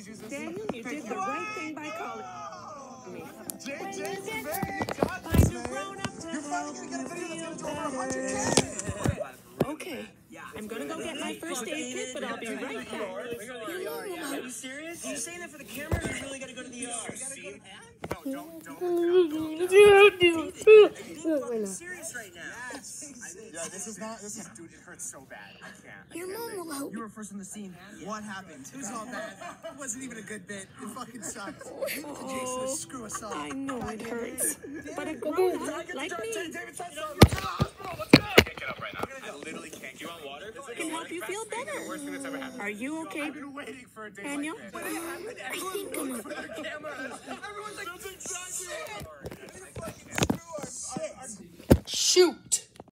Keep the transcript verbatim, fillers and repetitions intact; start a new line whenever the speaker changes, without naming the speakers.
Please use this.
Daniel, you did the right thing by calling me.
J
When
J,
you get
man, you
hurt,
got
find
this,
a
man.
grown-up to
You're finally
help
gonna get a video
you
that's gonna do over
feel
one hundred
better.
K.
Okay, I'm gonna go get my first aid kit, but I'll be right back.
Are you serious? Are you saying that for the camera, or you really gotta go to the E R?
No, don't, don't. Don't.
I'm serious right now.
Yeah, this is not, this is, dude, it hurts so bad. I can't.
Your mom will help.
You were first on the scene. What happened?
It was all bad. It wasn't even a good bit. It fucking sucked. Jason
Oh,
to screw us up.
I know it hurts, but a grown-up like me
David, let's go to the hospital. Let's go. I can't get up right now. I literally can't. Do you want water?
can help you feel better.
Worst thing that's ever happened.
Are you okay,
I've been waiting for a day
Daniel?
like this.
I think I'm
For their cameras. Everyone's like, that's exactly.
Shoot!